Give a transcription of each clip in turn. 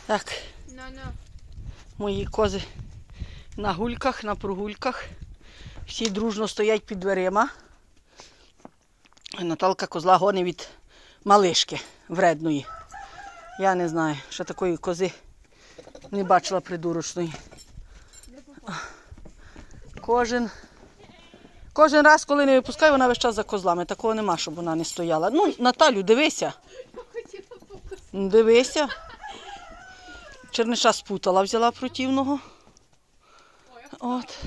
Так, мої кози на гульках, на прогульках. Всі дружно стоять під дверима. Наталка козла гонить від малишки вредної. Я не знаю, що такої кози не бачила придурочної. Кожен раз, коли не випускаю, вона весь час за козлами. Такого нема, щоб вона не стояла. Ну, Наталю, дивися. Дивися. Черниша спутала, взяла противного. От.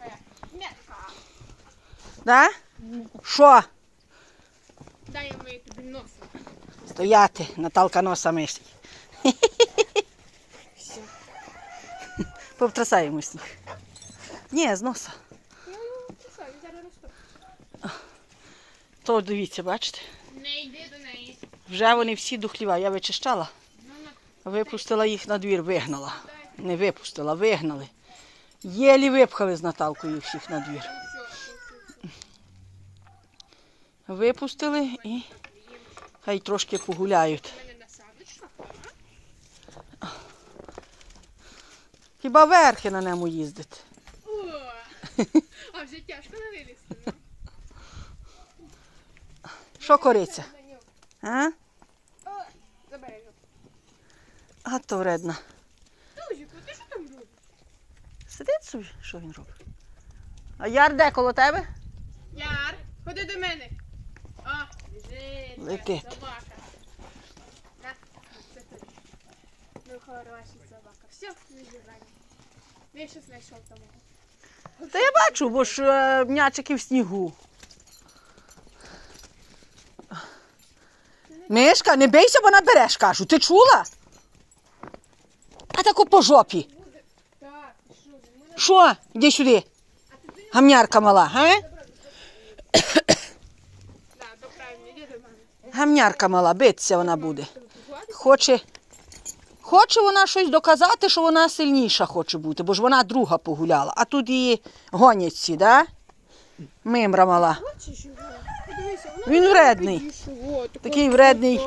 Да? Що? Дай я мию тобі носа. Стояти, Наталка носа мислить. Повтрасаємо сніг. Ні, з носа. То дивіться, бачите? Не йди до неї. Вже вони всі до хліва. Я вичищала. Випустила їх на двір, вигнала. Не випустила, вигнали. Єлі випхали з Наталкою всіх на двір. Випустили і хай трошки погуляють. Хіба верхи на ньому їздити? А вже тяжко не вилізти. Що кориться? А? Забери його. А то вредно. Друзіку, ти що там робиш? Сидить собі, що він робить? А Яр де коло тебе? Яр, ходи до мене. О, біжить. Летить. Собака. На, це тобі. Ну, хороша собака. Все, не зібрання. Я щось знайшов тому. Та я бачу, бо ж м'ячики в снігу. Мишка, не бийся, бо набереш, кажу. Ти чула? А тако по жопі. Так, що ж, ми Що? Іди сюди. Гамнярка мала, га? Так, то правильно, іди до мене. Гамнярка мала, битися вона буде. Хоче вона щось доказати, що вона сильніша хоче бути, бо ж вона друга погуляла. А тут її гонять всі, да? Мимра мала. Бачиш його? Подивися, воно Він вредний. більшого, Такий вредний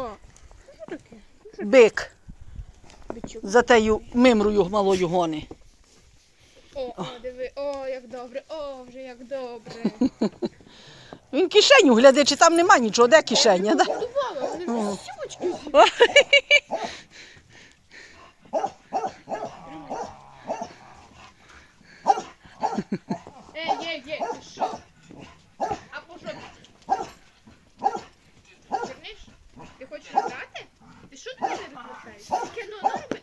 бик. Бичок. За тею мимрою малою гони. О, диви, о, як добре, о, вже як добре. Він кишеню гляди, чи там нема нічого, де кишеня, да? Будувала, вони вже сімочки. Ей, ти що? А по що ти? Черниш? Ти хочеш грати? Ти що ти мене розпускаєш? Таке, ну, робити.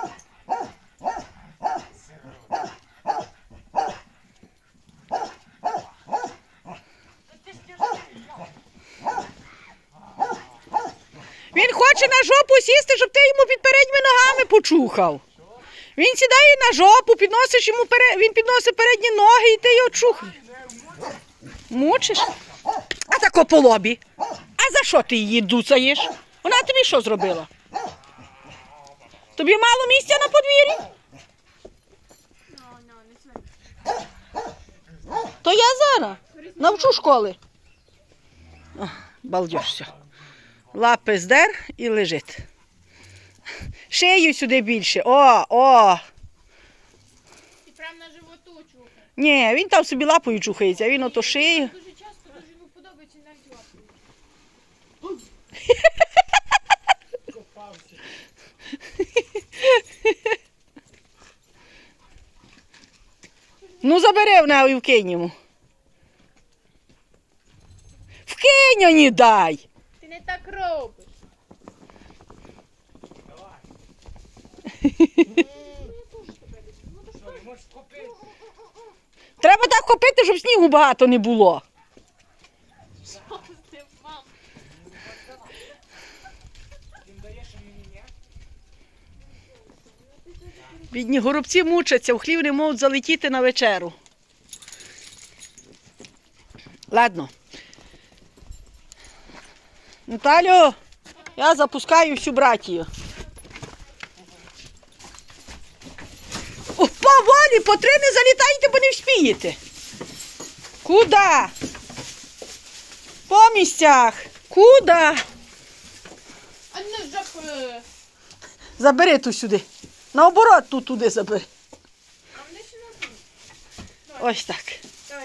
Він хоче на жопу сісти, щоб ти йому під передніми ногами почухав. Він сідає на жопу, підносиш йому він підносить передні ноги і ти його чухаєш. Мучиш? А тако по лобі. А за що ти її дуцаєш? Вона тобі що зробила? Тобі мало місця на подвір'ї? То я зараз навчу школи. Балдєшся. Лапи здер і лежить. Шию сюди більше. О! І прямо на животу чухає. Ні, він там собі лапою чухається, а він ото шиє. Дуже часто, дуже йому подобається навіть лапою. Ну, забери в нього і вкинь йому. Вкинь, а не дай. Ти не так робиш. Треба так копити, щоб снігу багато не було. Що з тим, мам? Бідні горобці мучаться, в хлів не можуть залетіти на вечеру. Ладно. Наталю, я запускаю всю братію. О, поволі, по три не залітайте, бо не вспієте. Куда? По місцях. Куда? А не жопи. Забери ту сюди. Наоборот, ту туди забери. А вони ще не тут. Ось так. Давай.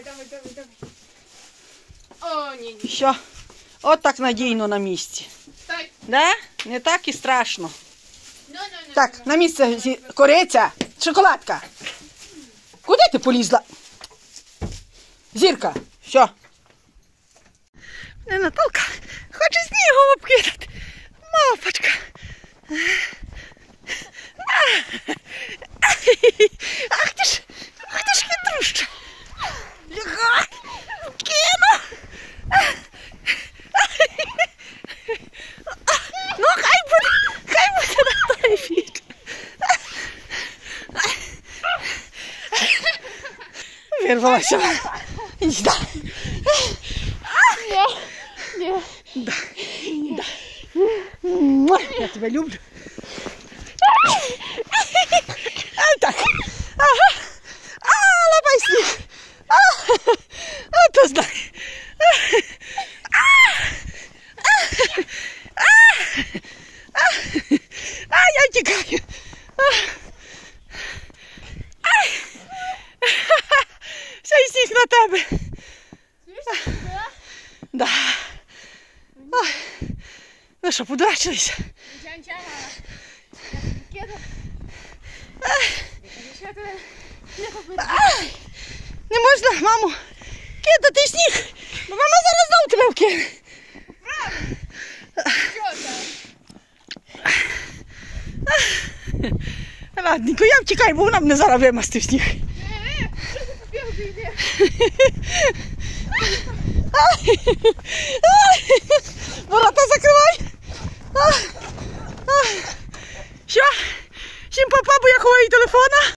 О, ні. Все. От так надійно на місці. Стой. Да? Не так і страшно. Ну. Так, на місце кориця, шоколадка. Куди ти полізла? Зірка, все. Не Наталка, хоче снігу обкидати. Мавпочка. Ах ти ж хитруща. Кину. Ну, хай буде на той бік. Вирвалася. Іди. Ні. Да. Я тебе люблю. Так. Ага. Лапай сніг. То знай. Я тікаю. Все сніг на тебе. Да. Ну що, подурачилися? Нічого. Не можна, маму, кидати в сніг, бо мама зараз знову тебе вкине. Ладненько, я втікаю, бо вона мене зараз вимасти в сніг. Ворота закривай. Що? Всім па-па, бо я ховаю телефона.